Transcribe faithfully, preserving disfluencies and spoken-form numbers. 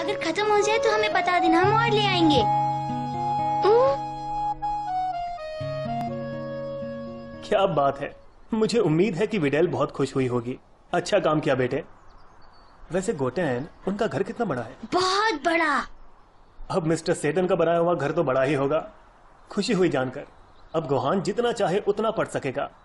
अगर खत्म हो जाए तो हमें बता देना, हम और ले आएंगे। क्या बात है, मुझे उम्मीद है कि विडेल बहुत खुश हुई होगी। अच्छा काम किया बेटे। वैसे गोटेन, उनका घर कितना बड़ा है? बहुत बड़ा। अब मिस्टर सेटन का बनाया हुआ घर तो बड़ा ही होगा। खुशी हुई जानकर। अब गोहान जितना चाहे उतना पढ़ सकेगा।